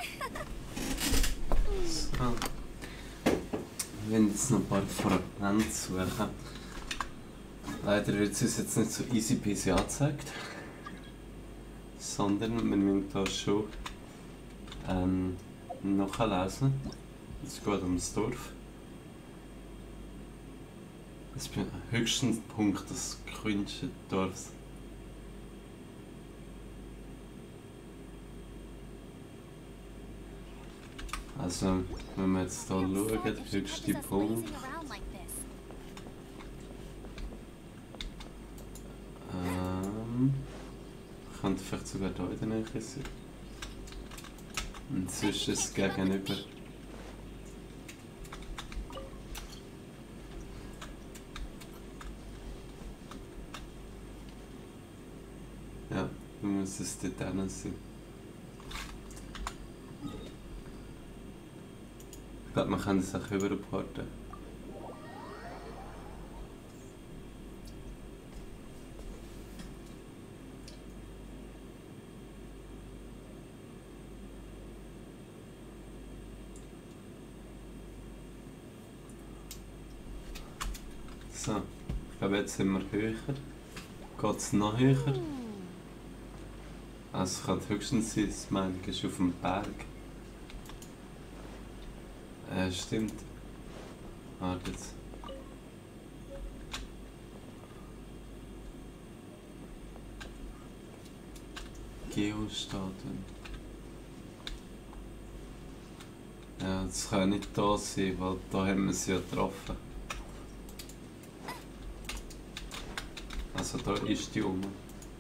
So. Wir werden jetzt noch ein paar Fragmente suchen. Leider wird es uns jetzt nicht so easy peasy angezeigt. Sondern wir müssen hier schon nachlesen. Es geht ums Dorf. Es ist höchstens Punkt des grünsten Dorfs. Also, wenn wir jetzt hier schauen, der höchste Punkt. Könnte vielleicht sogar hier in der Nähe sein. Und sonst ist es gegenüber. Ja, dann muss es dort hinten sein. Ich glaube, man kann es auch überporten. So, ich glaube, jetzt sind wir höher. Geht es noch höher? Also, es kann höchstens sein, das meine ich, ist auf dem Berg. Stimmt. Warte jetzt. Geostaten. Ja, das kann nicht da sein, weil da haben wir sie ja getroffen. Also da ist die rum.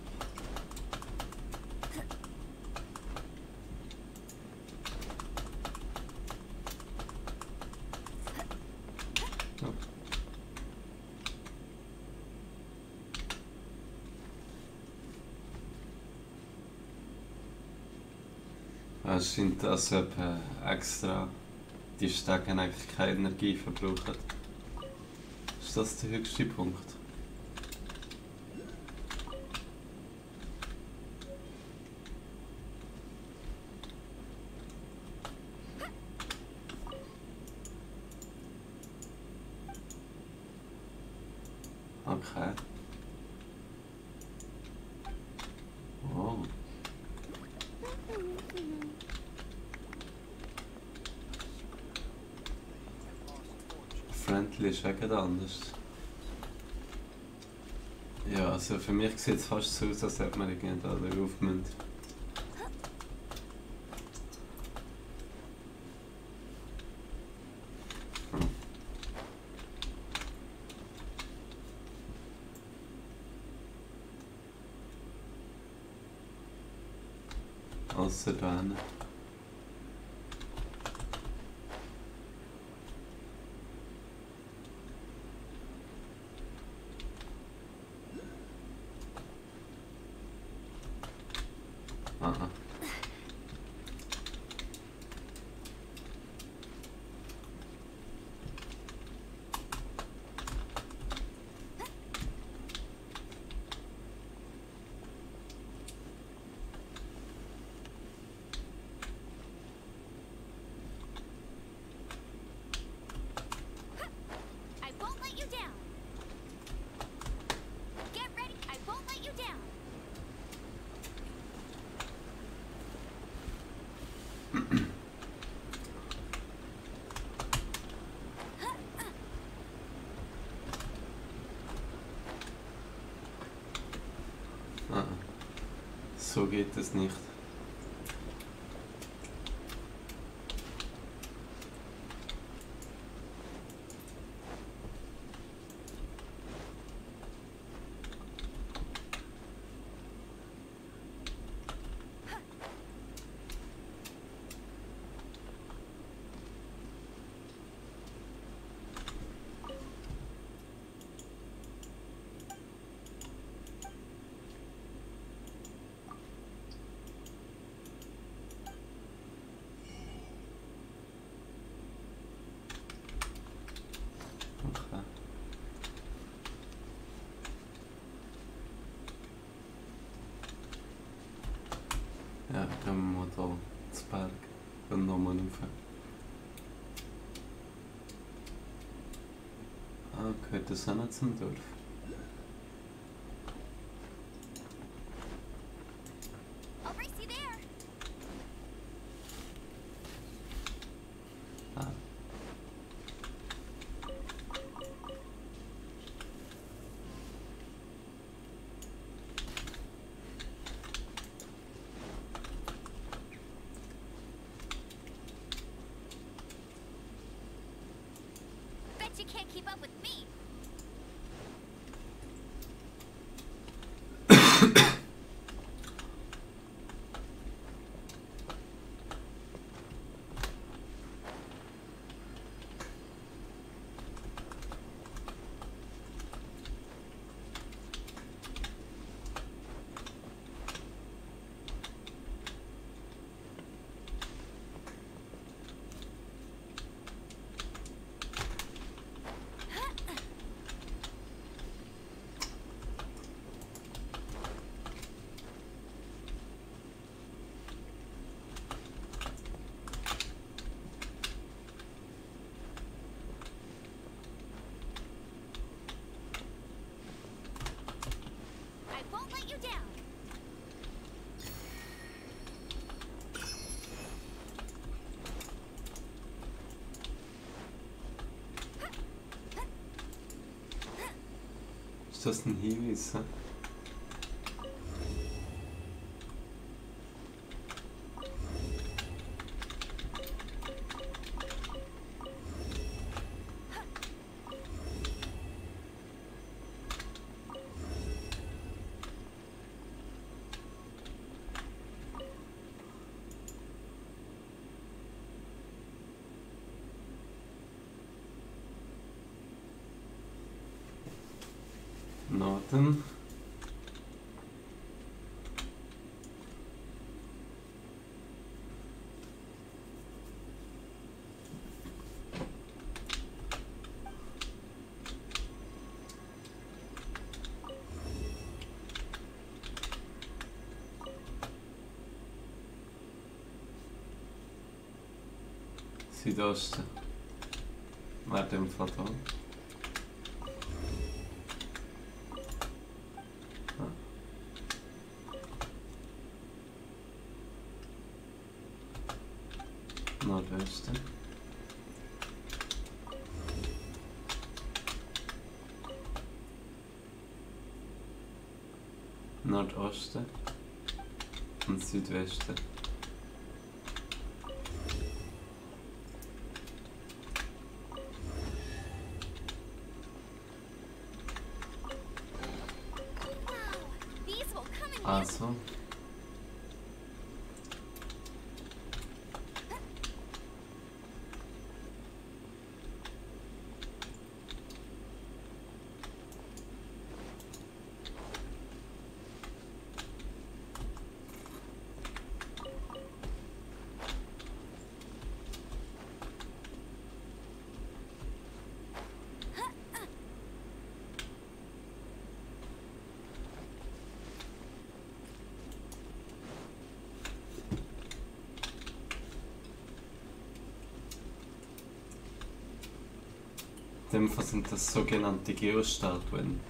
Es scheint, als ob extra die Stege eigentlich keine Energie verbrauchen. Ist das der höchste Punkt? Okay. Oh. Friendly ist wegen anders. Ja, also für mich sieht es fast so aus, als hätte man irgendwie da drauf müssen. Außer da hinten. Aha. Ah, so geht es nicht. Gehört das auch noch zum Dorf? Ah. Bet you can't keep up with me. I won't let you down. Ist das ein Hinweis? Hä? Norden. Südosten. Wäre dem Fall da. Nordwesten. Nordosten und Südwesten. Wow, these will come in handy. Also. In dem Fall sind das sogenannte Geostatuen.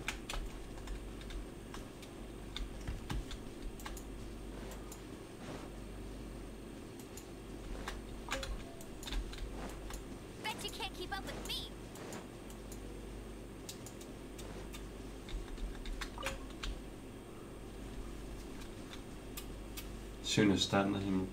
Bet you can't keep up with me. Schöner Sternenhimmel.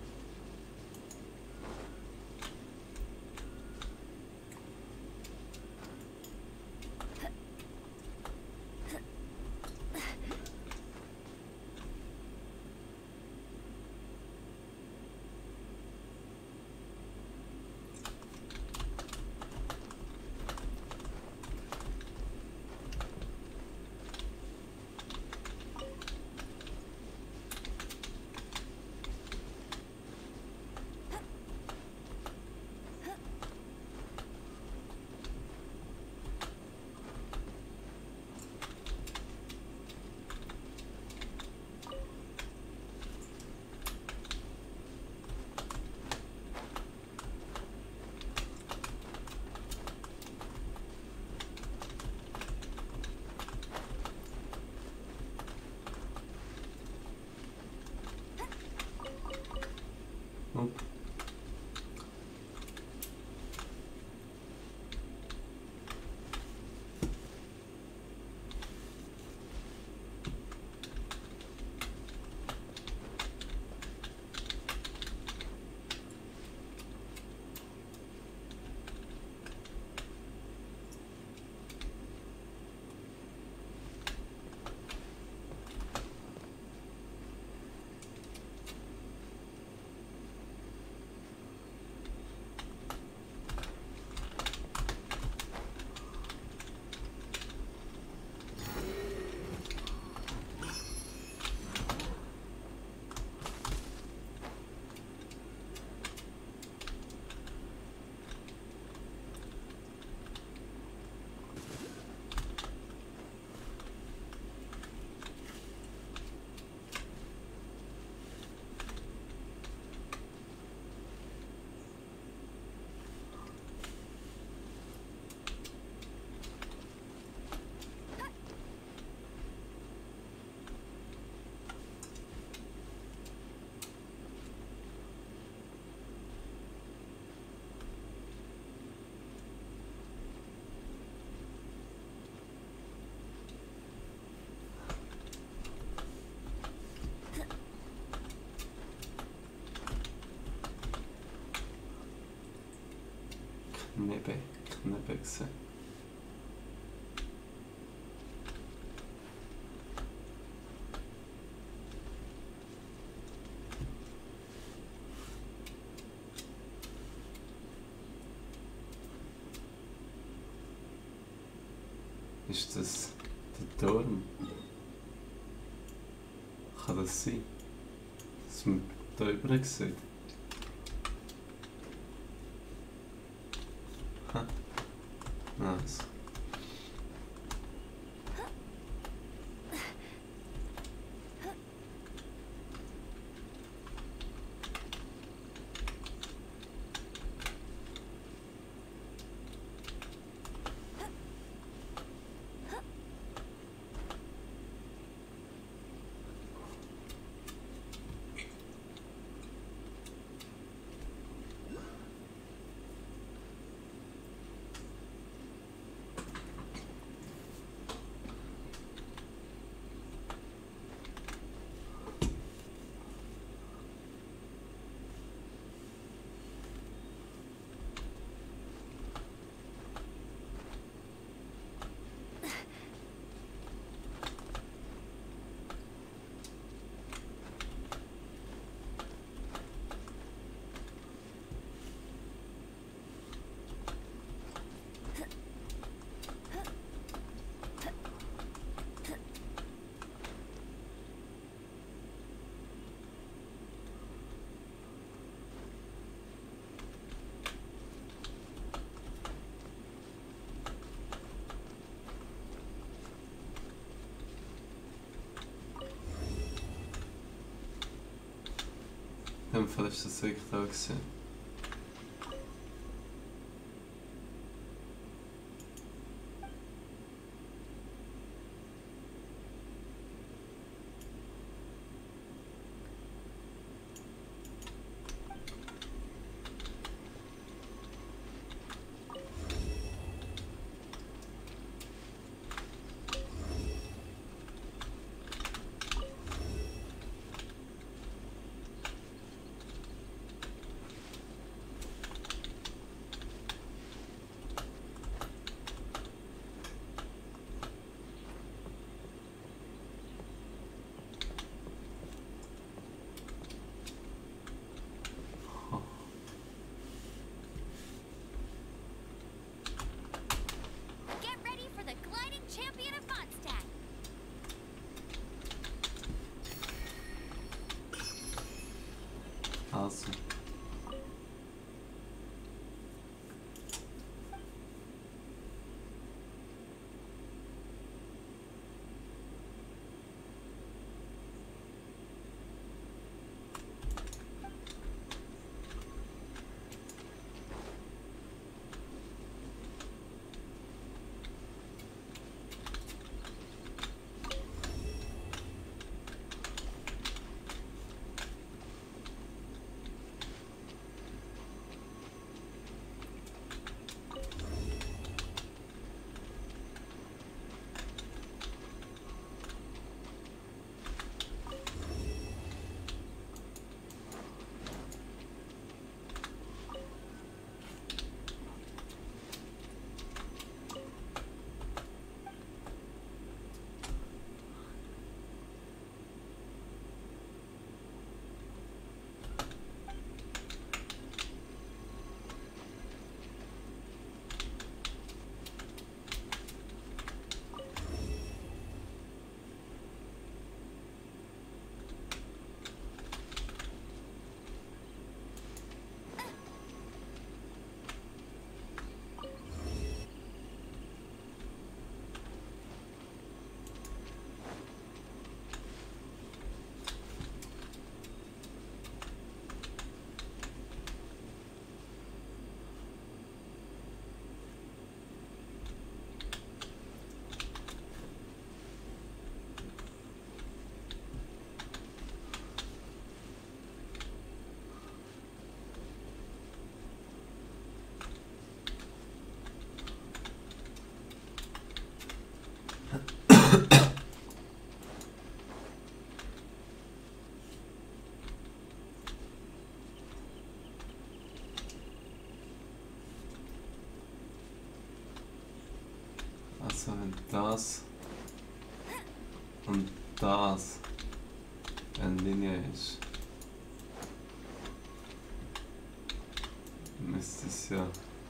Knebbe gesehen. Ist das der Turm? Kann das sein? Dass man da übrig sieht? Ha. Nice. In dem Fall ist das wirklich da gewesen. das und das eine Linie ist, müsste es ja.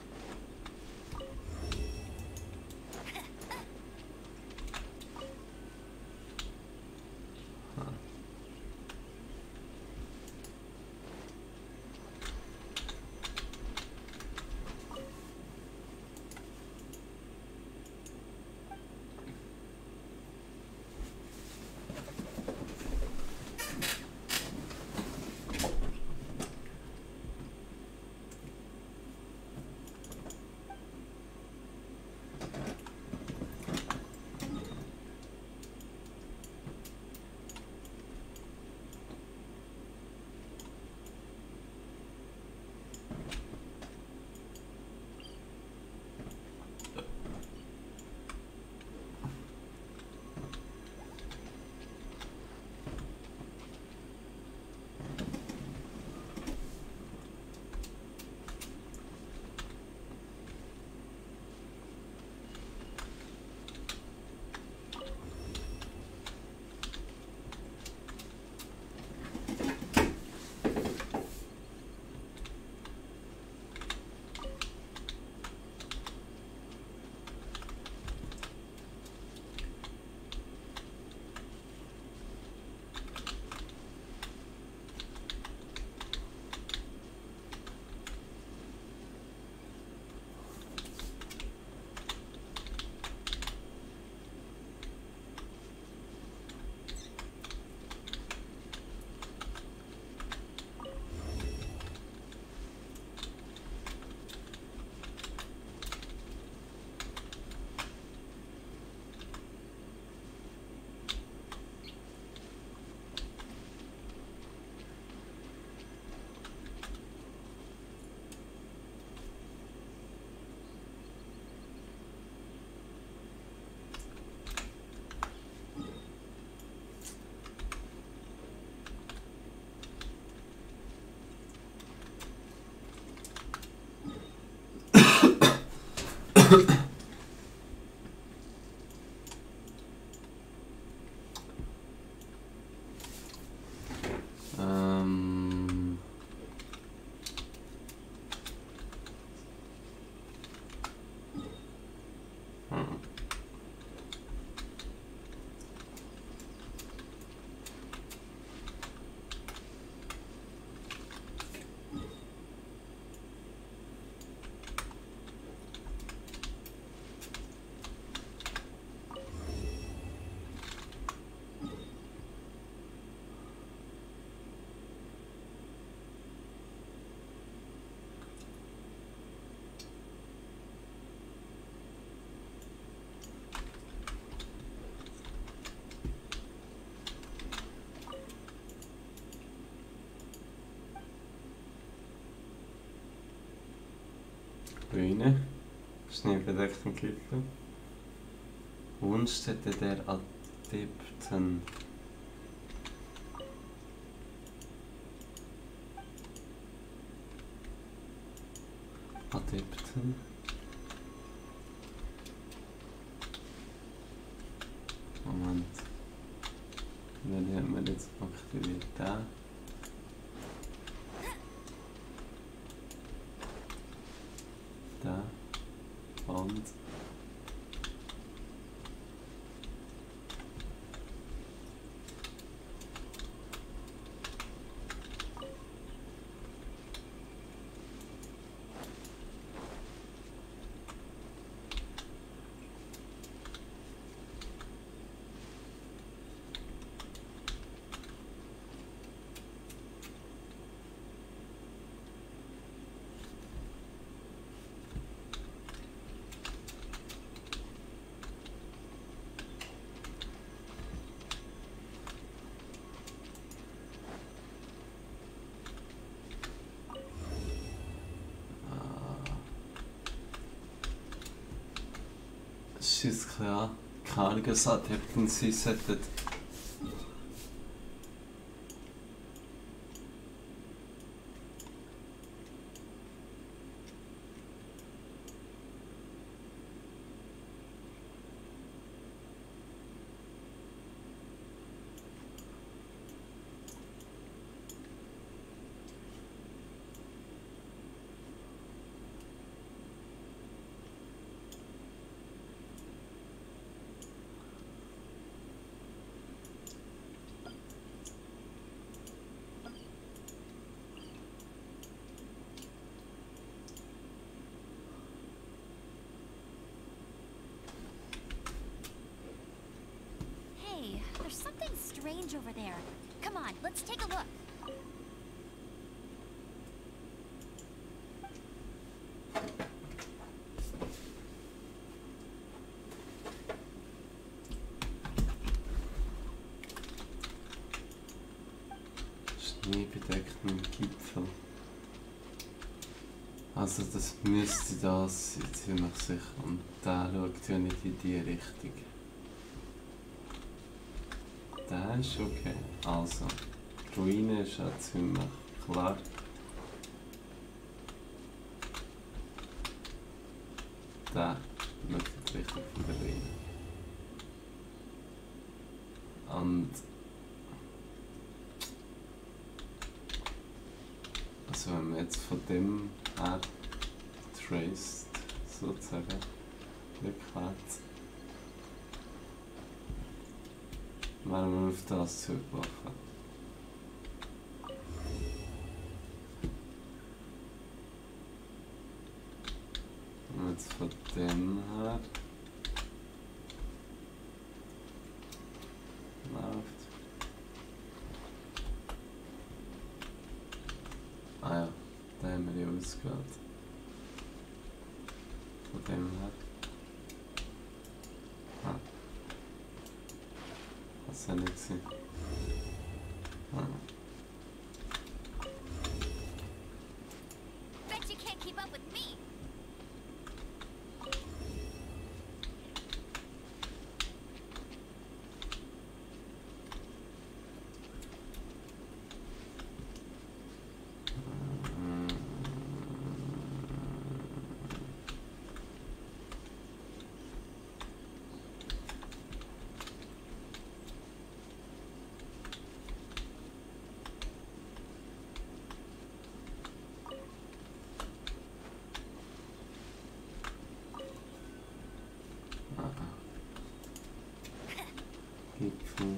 Ruine, schneebedeckten Gipfel, Wohnstätte der Adepten. Adepten? Moment. Welche haben wir jetzt aktiviert? Da. Da. Und. Es ist klar, keine Ahnung, was Adepten sein sollten. strange over there. Come on, let's take a look. Schneebedeckten Gipfel. Also das müsste das sein, ziemlich sicher. Und der schaut ja nicht in die Richtung. Der ist okay. Also, die Ruine ist ja ziemlich klar. Der schaut in die Richtung von der Ruine. Und also wenn man jetzt von dem her traced, sozusagen, rückwärts, wären wir auf das zugelaufen. Und jetzt von dem her läuft. Ah ja, da haben wir ja ausgewählt. Von dem her. Ah. Das war nicht gesehen. Ah. Bet you can't keep up with me. Gipfel.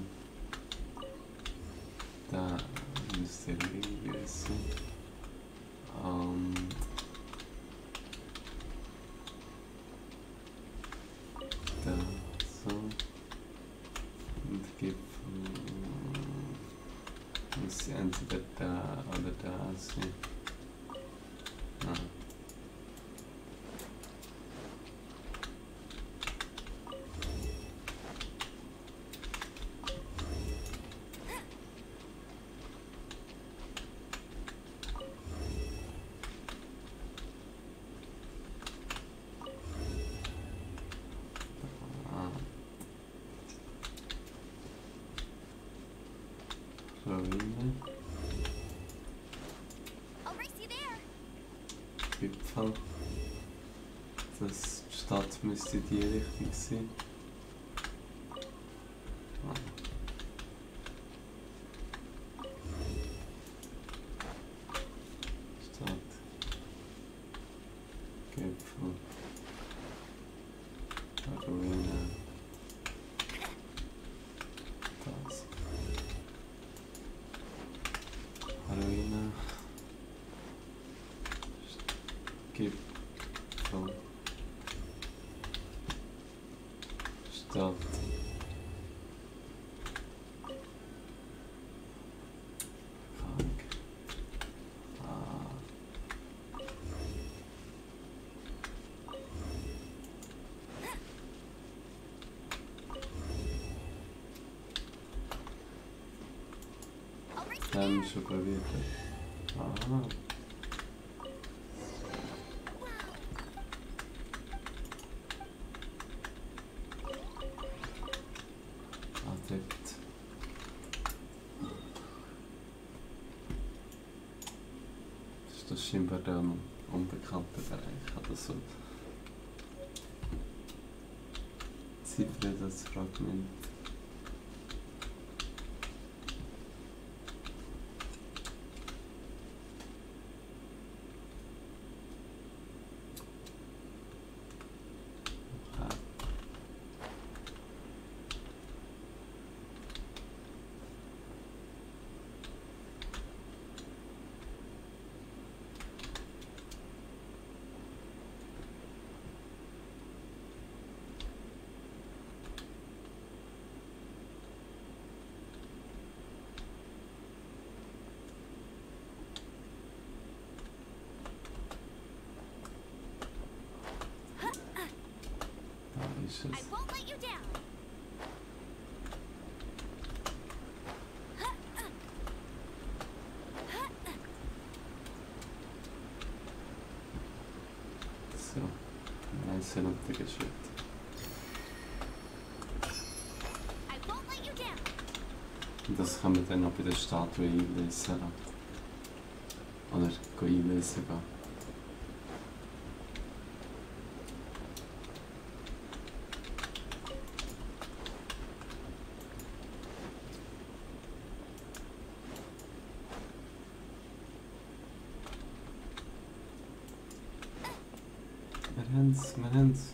Da müsste liegen sein. Und da so. Und Gipfel muss entweder da oder da sein. Ah. Ruine, I'll race you there. Gipfel. Das die Stadt müsste in die Richtung sein. Ah. Stadt. Gipfel. Ruine. Das. Ruine. Gipfel. Stadt. Krank. Ah. I'll race you Dann there. schon probiert. Ah. Dort. Ist das scheinbar der unbekannte Bereich oder so? Ziffere das Fragment. ist I es. won't let you down. So, nice runtergeschüttet. I won't let you down. Und das kann man dann auch bei der Statue einlesen. Oder einlesen gehen. Wir haben's.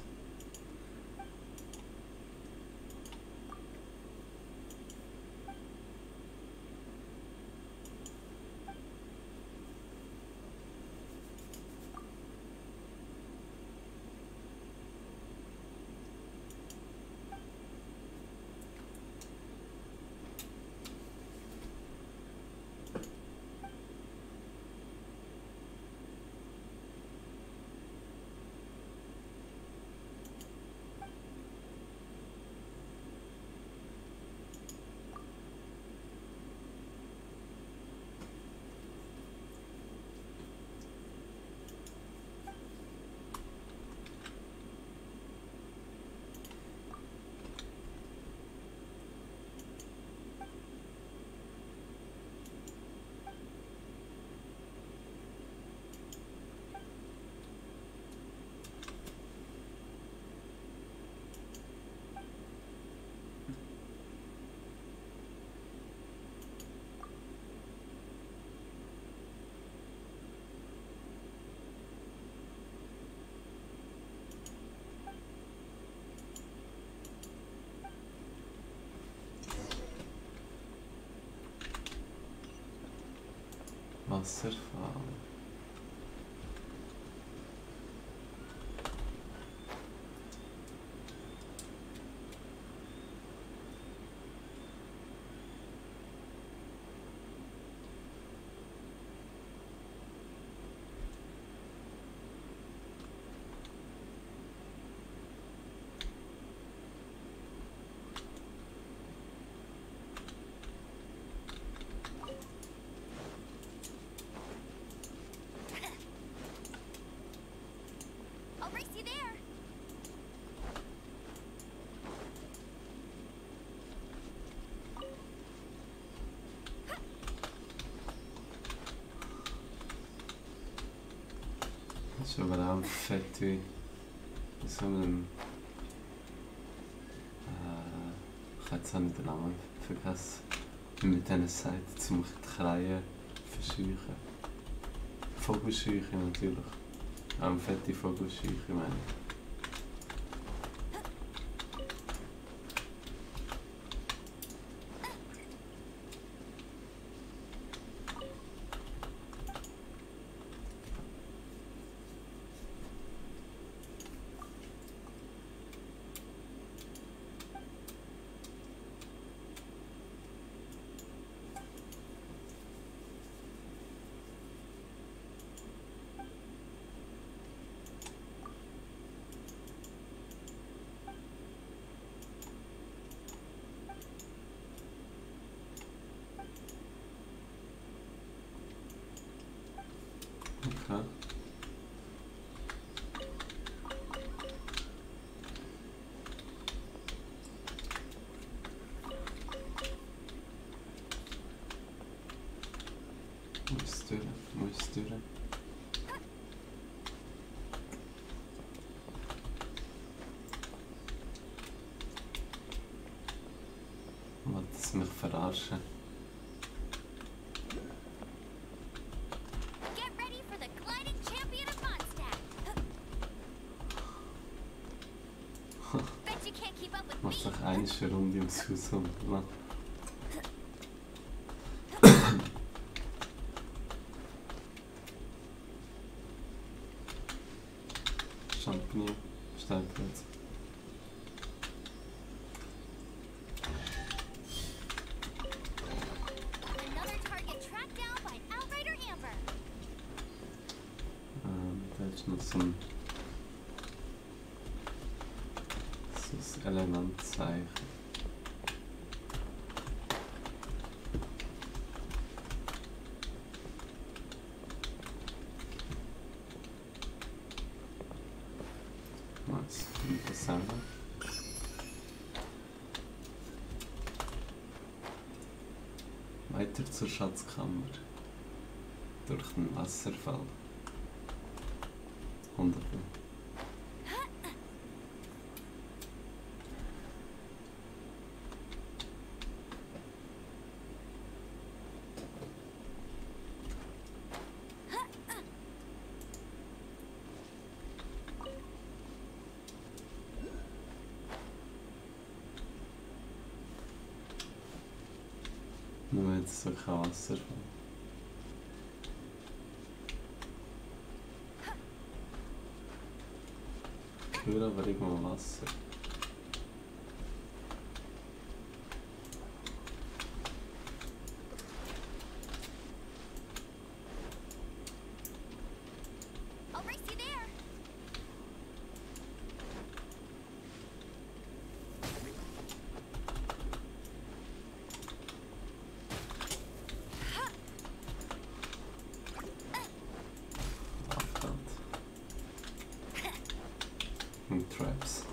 Wasserfall. I'll race you there. Das ist überall fett wie in so einem... ich habe jetzt auch nicht den Namen vergessen. Mit diesen Seiten, um die Kreie verscheuchen. Vogelscheuche natürlich. Auch fette Vogelscheuche, meine ich. Okay. Muss durch. Wollt es mich verarschen? Get ready for the gliding champion of Mondstadt. Bet you can't keep up with Mach me. doch eine Runde ums Haus um. Champignon, Steinpilz. Another target tracked down by Outrider Amber. Da ist noch so ein Elementzeichen. Was? Interessant. Weiter zur Schatzkammer. Durch den Wasserfall. 100. Nur jetzt so kein Wasserfall. Ich höre aber irgendwo Wasser. I'll race you there. Abstand. Und Traps.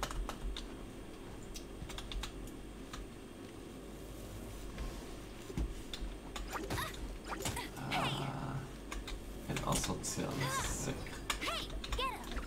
Ein asoziales Sack. Hey, get him.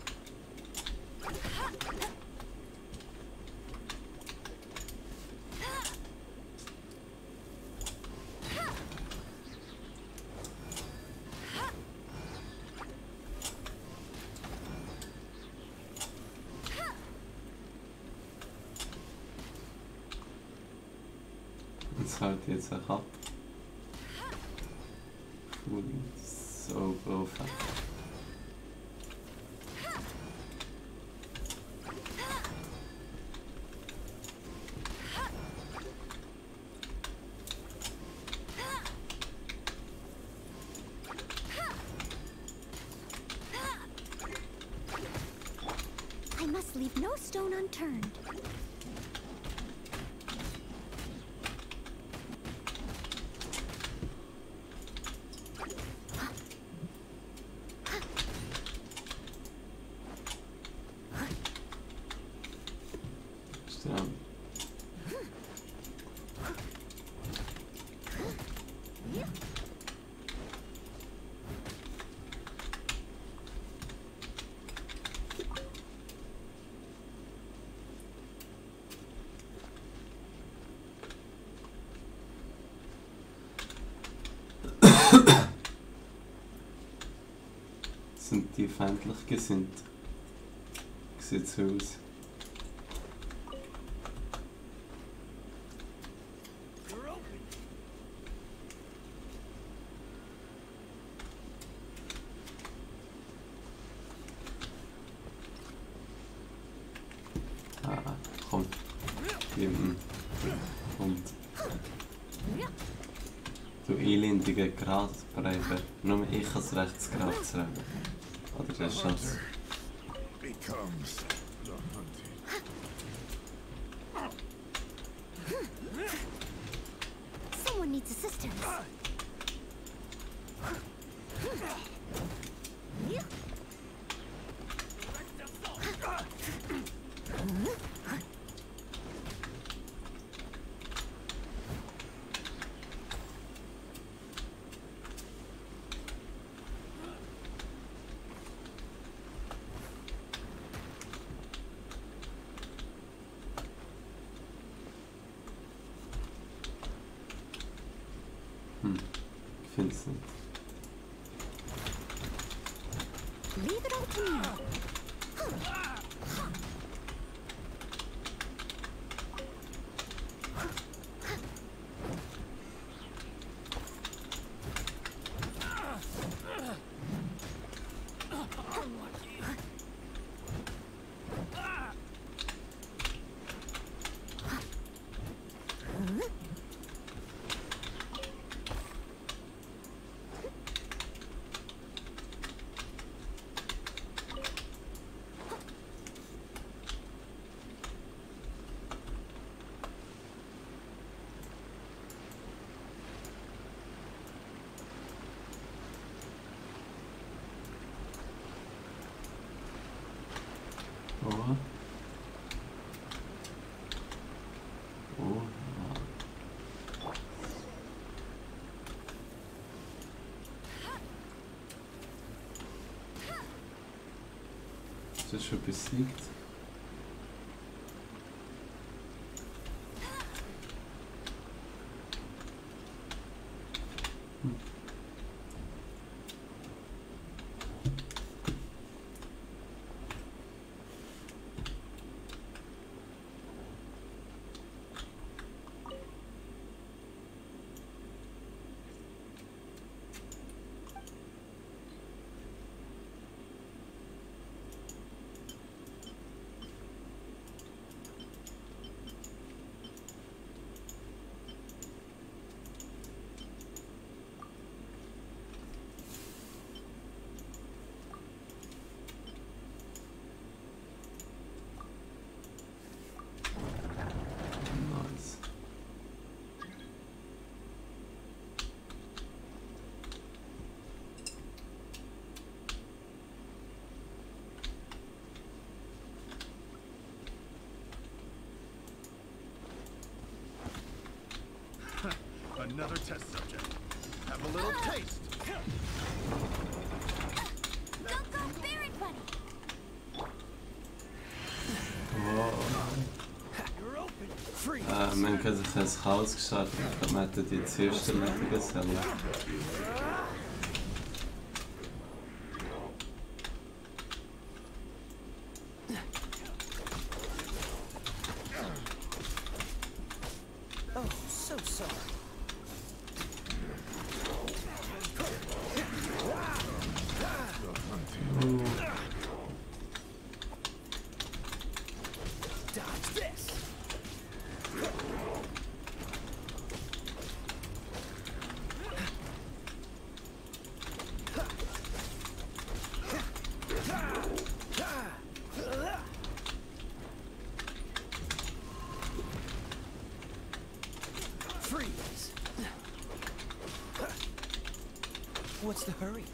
Das hält jetzt auch ab. Cool. So perfekt. I must leave no stone unturned. Strand. Sind die feindlich gesinnt? Sieht so aus. Ah, komm. Hinten. Und du elendiger Gradtreiber. Nur ich kann das Rechtsgrad zu rennen. Oder der Schatz. Becomes the hunted. Someone needs assistance. Ich find's nicht. Leave it all to me. Ist das schon besiegt? Nice. Another test subject. Have a little taste. Don't go Barrett Bunny! Wow. You're open. Free. Man kann sich als Chaos gestartet. Ich glaube, man hätte die zuerst erledigen sollen. Oh, so sorry. Dodge this. Freeze. What's the hurry?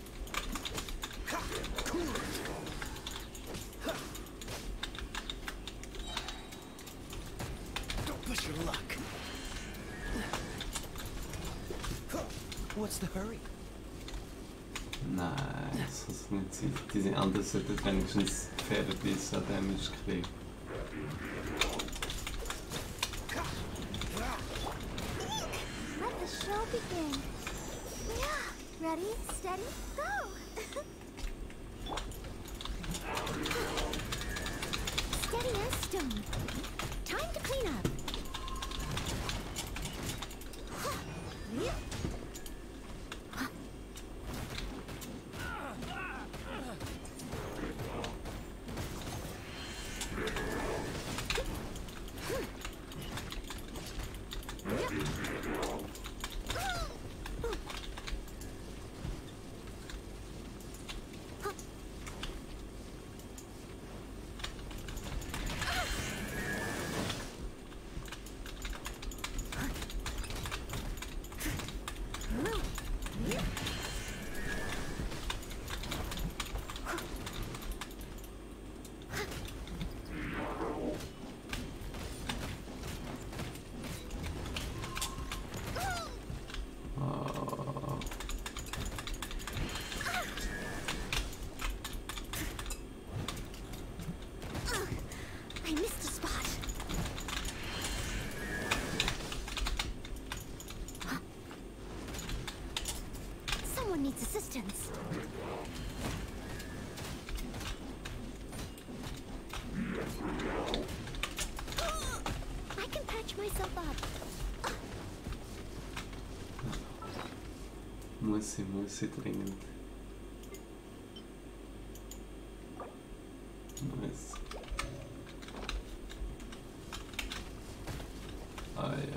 Don't push your luck. What's the hurry? Nein, das kann es nicht sein. Die anderen sollten wenigstens fairerweise an Damage kriegen. Let the show begin. Yeah. Ready, steady, go! Steady as stone. Time to clean up. I missed a spot. Huh? Someone needs assistance. I can patch myself up. Muss ich dringend. Nice. Ai.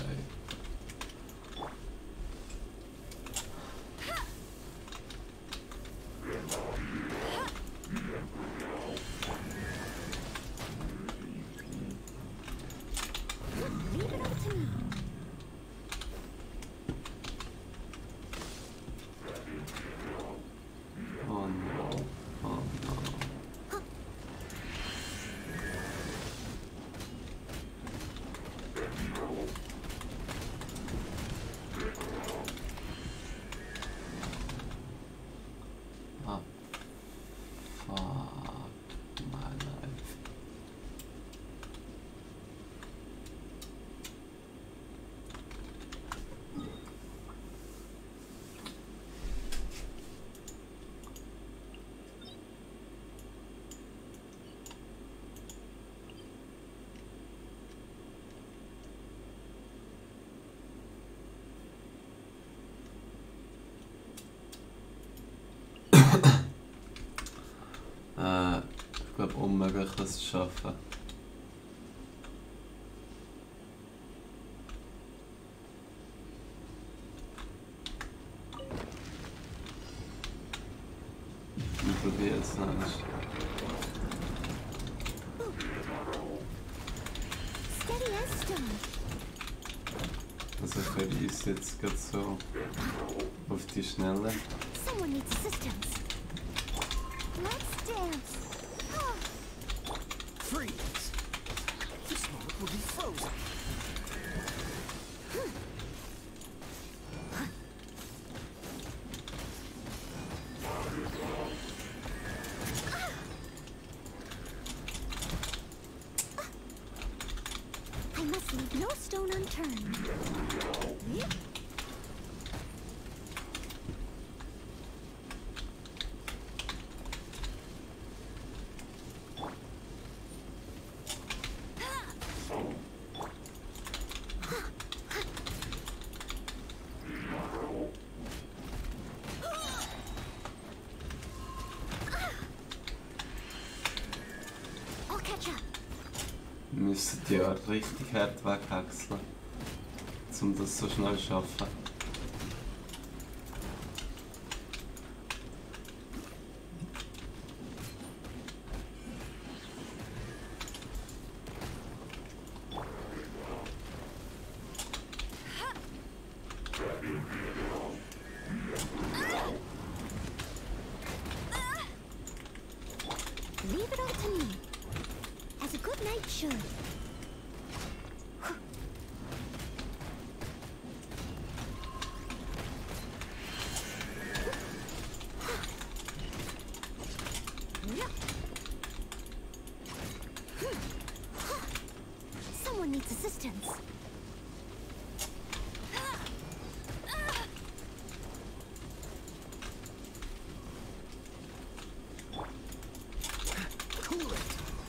Leave it up to me. Oh no. unmöglich, das zu schaffen. Ich probiere es noch nicht. Steady as stone. Also für uns jetzt gerade so auf die Schnelle. Someone needs assistance. Let's dance. Freeze! This moment will be frozen. I must leave no stone unturned. I'll catch up. Wir müssen die ja richtig hart wegwechseln, um das so schnell zu schaffen. Leave it all to me. As a good knight should. Someone needs assistance. Cool it!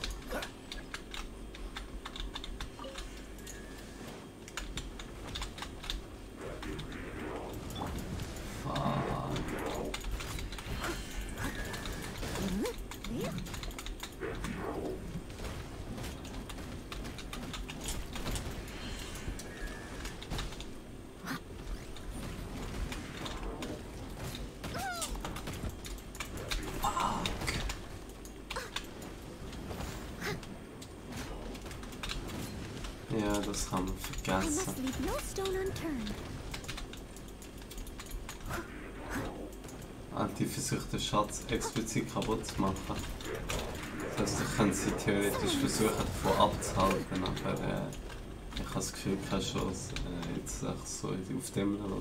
Ja, das haben wir I vergessen. must leave no stone unturned. Die versucht den Schatz explizit kaputt zu machen. Das heißt, ich könnte sie theoretisch versuchen davon abzuhalten, aber ich habe das Gefühl, keine Chance. Jetzt echt so auf dem Level.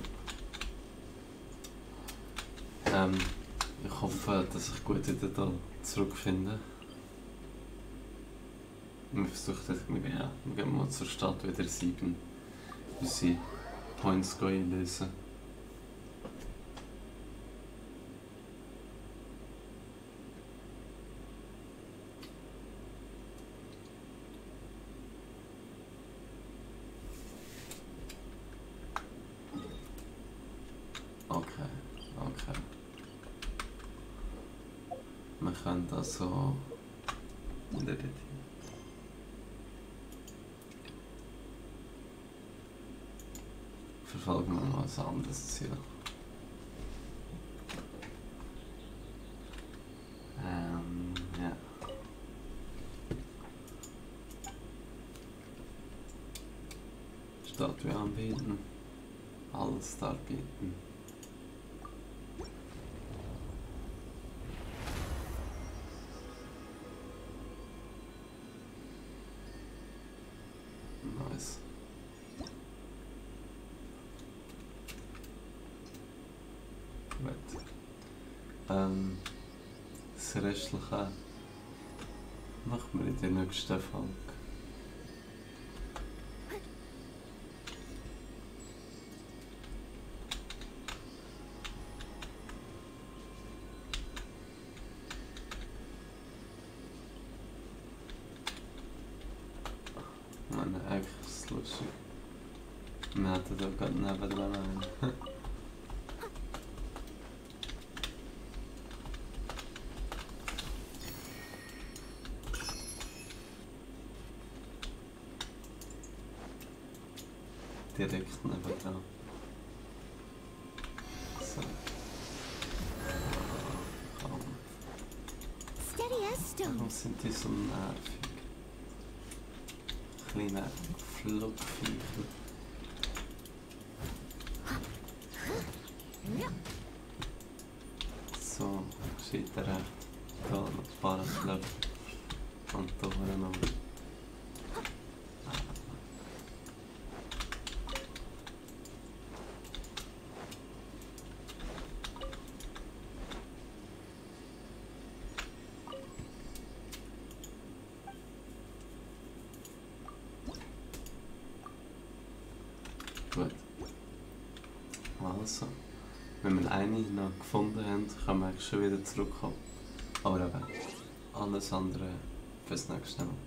Ich hoffe, dass ich gut wieder da zurückfinde. Wir versuchen, wir gehen mal zur Stadt wieder 7 unsere Points einlösen. Okay, okay. Wir können das so editieren. Verfolgen wir mal ein anderes Ziel. Ja. Statue anbieten. Alles darbieten. Nice. Gut. Das Restliche machen wir in der nächsten Folge. Ich meine, eigentlich ist es lustig. Wir hatten da gerade nebenan einen. direkt nebenan. So. Komm. Steady as Warum stone. sind die so nervig? Kleine Flugviecher. So, steht recht. Da noch ein paar Flöcke. Und da noch. Gut. Also, wenn wir eine noch gefunden haben, können wir eigentlich schon wieder zurückkommen. Aber eben, alles andere fürs nächste Mal.